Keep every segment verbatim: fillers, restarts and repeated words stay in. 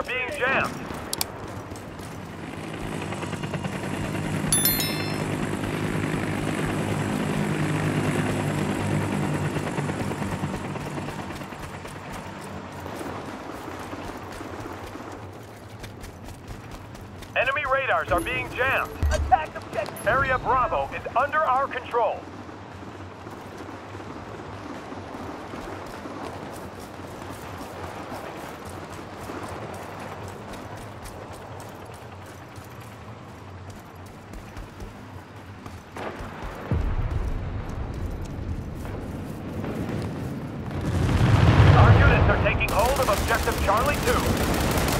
being jammed. Enemy radars are being jammed. Attack objective. Area Bravo is under our control. Our units are taking hold of objective Charlie two.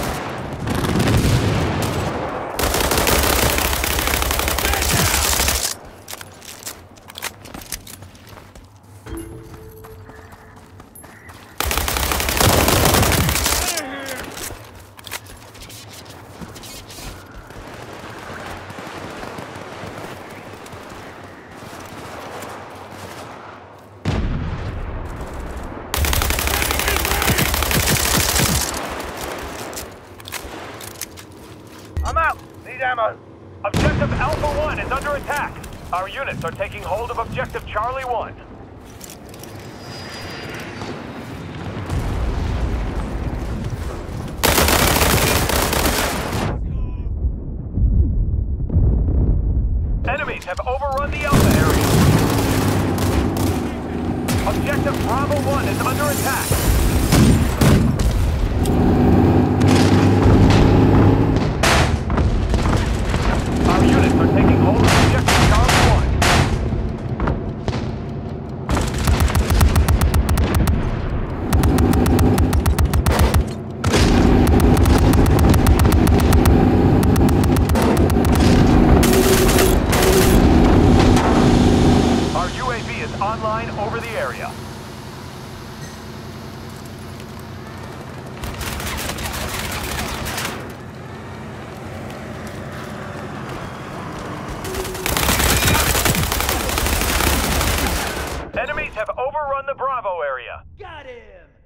I'm out. Need ammo. Objective Alpha one is under attack. Our units are taking hold of objective Charlie one. Enemies have overrun the Alpha area. Objective Bravo one is under attack. Our units are taking hold of objective Charlie one. Our U A V is online over the area. Enemies have overrun the Bravo area. Got him.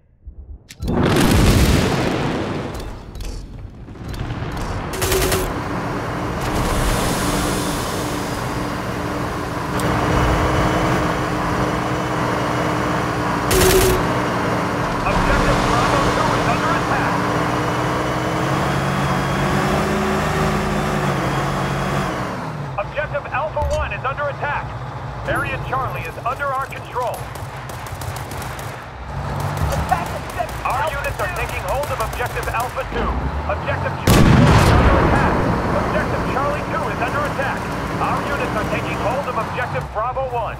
Objective Bravo two is under attack. Objective Alpha one is under attack. Area Charlie is under our control. Attack objective. Our Alpha units are two. taking hold of Objective Alpha two. Objective Charlie two is under attack. Objective Charlie two is under attack. Our units are taking hold of Objective Bravo one.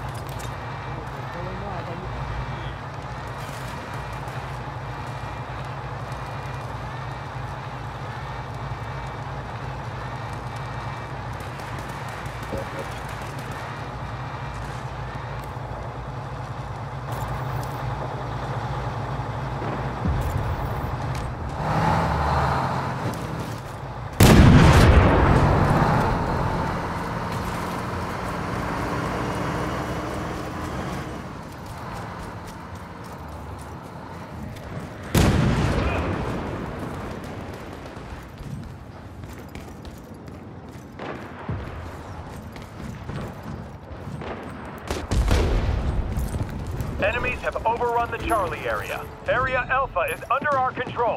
Enemies have overrun the Charlie area. Area Alpha is under our control.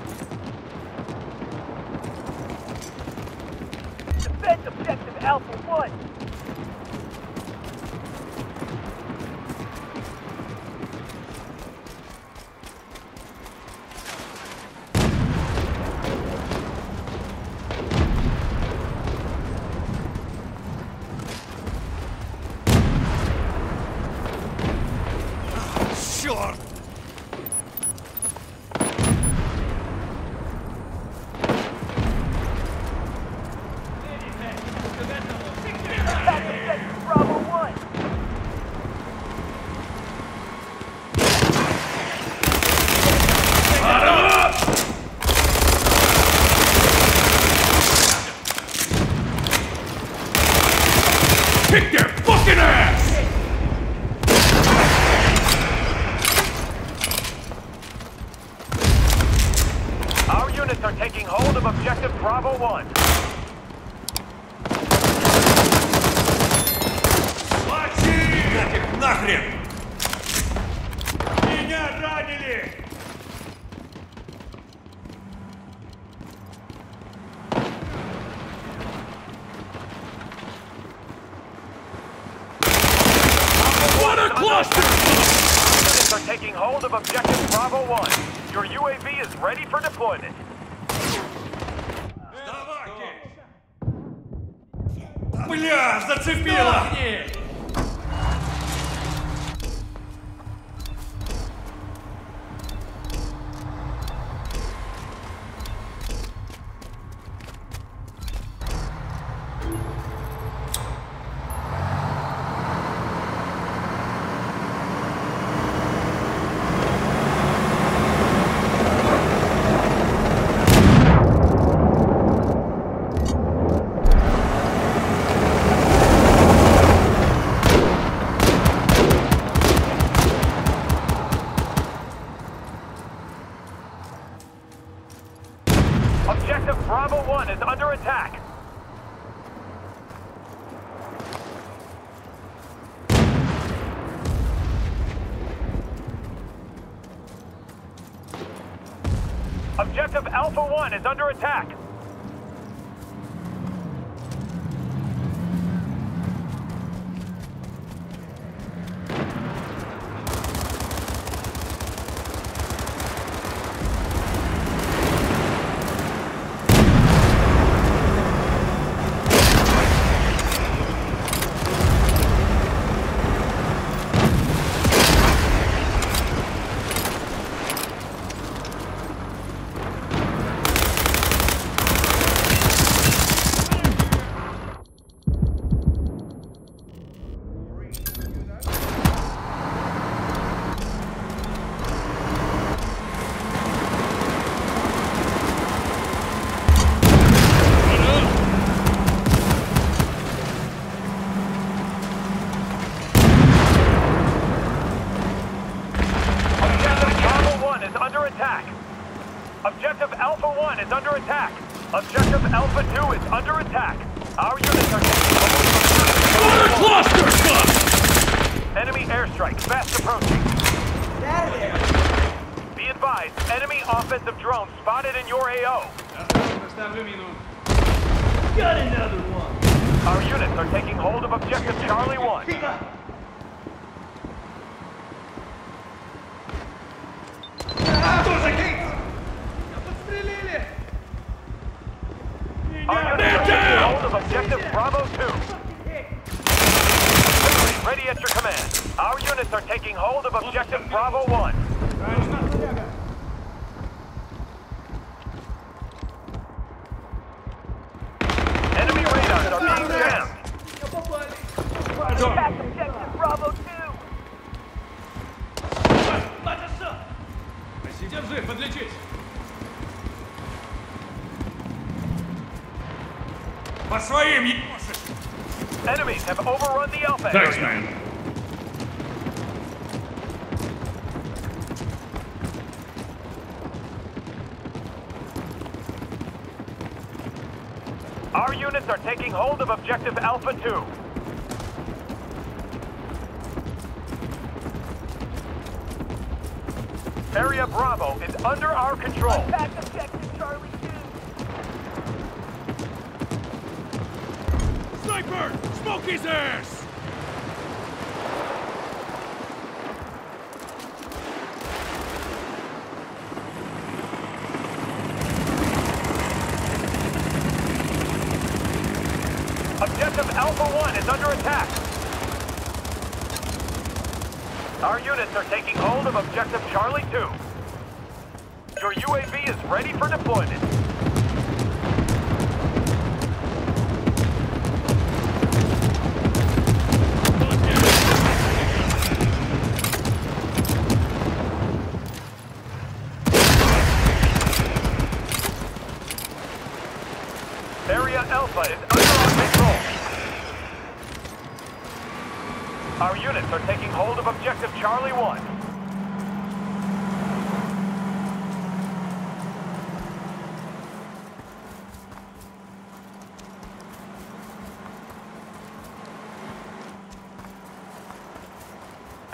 Defend objective Alpha one. Sure. Attack objective Bravo one. Kick their fucking ass! Our units are taking Bravo one. Нафиг, нахрен! Меня ранили! What a cluster! Units are taking hold of objective Bravo one. Your U A V is ready for deployment. Бля, зацепило! Objective Bravo one is under attack. Objective Alpha one is under attack. Objective Alpha one is under attack. Objective Alpha two is under attack. Our units are taking What a cluster! enemy airstrike fast approaching. Be advised, enemy offensive drone spotted in your A O. Got another one. Our units are taking hold of objective Charlie one. Our units are taking hold of objective Bravo two. Ready at your command. Our units are taking hold of objective Bravo one. Enemy radars are being jammed. Attack objective Bravo two. Держи, подлечить! По своим ебошек! Enemies have overrun the Alpha Thanks, area. man. Our units are taking hold of objective Alpha two. Area Bravo is under our control. Attack objective Charlie two. Sniper! Smoke his ass! Objective Alpha one is under attack. Our units are taking hold of objective Charlie two. Your U A V is ready for deployment. Area Alpha is under our control. Our units are taking hold of objective Charlie one.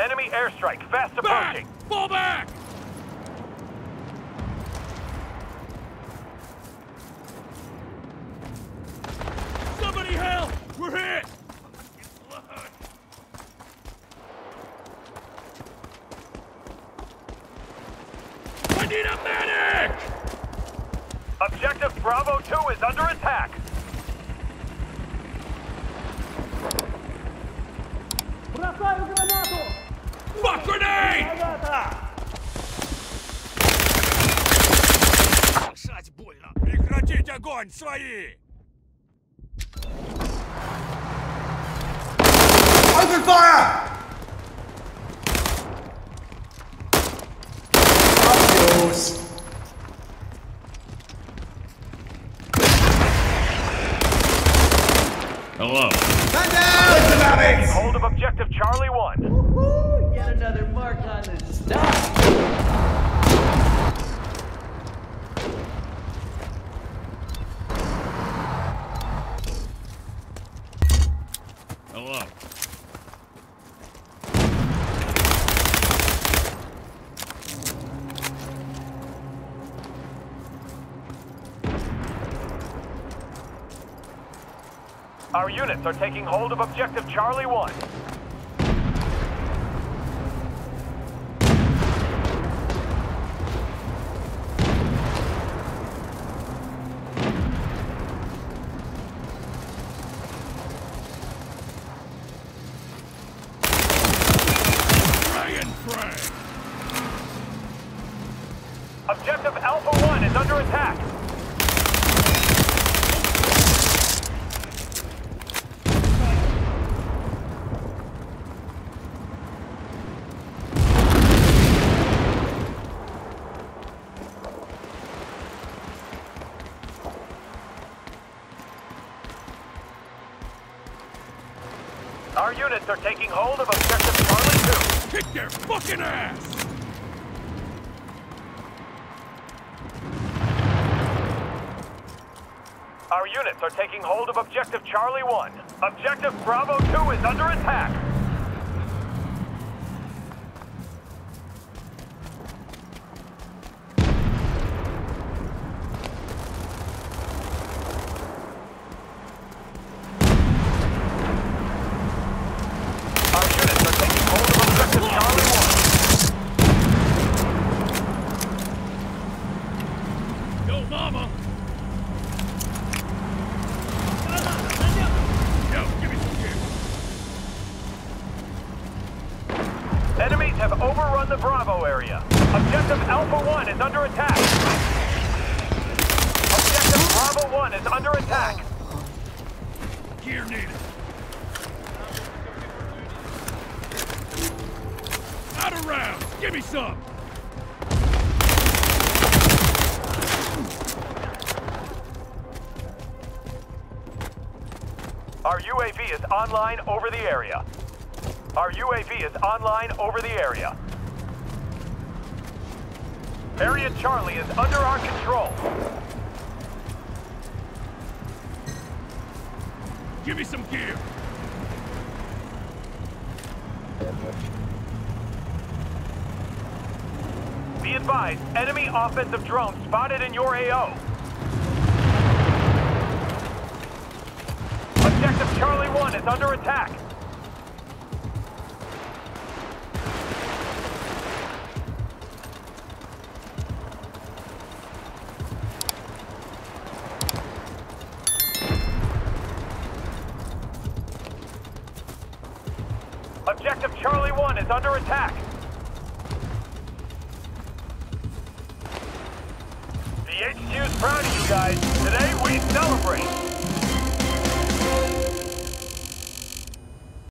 Enemy airstrike fast Back! approaching. Fall back! Somebody help! We're hit! I need a medic! Objective Bravo two is under attack. Бросаю гранату! Fuck grenade! Граната! Дышать больно! Прекратить огонь, свои! Open fire! Yours. Hello. Stand down! Listen about Taking it! hold of objective Charlie one. Woohoo! Get another mark on the stop! Hello. Our units are taking hold of objective Charlie one. Dragon frag! Objective Alpha one is under attack. Our units are taking hold of objective Charlie two. Kick their fucking ass! Our units are taking hold of objective Charlie one. Objective Bravo two is under attack. Our units are taking hold of objective Charlie one. Yo, mama! Yo, give me some gear. Enemies have overrun the Bravo area. Objective Alpha one is under attack. Objective Bravo one is under attack. Gear needed. Out of rounds! Give me some! Our U A V is online over the area. Our U A V is online over the area. Area Charlie is under our control. Give me some gear! Be advised, enemy offensive drone spotted in your A O. Objective Charlie one is under attack. Objective Charlie one is under attack. The H Q's proud of you guys. Today we celebrate.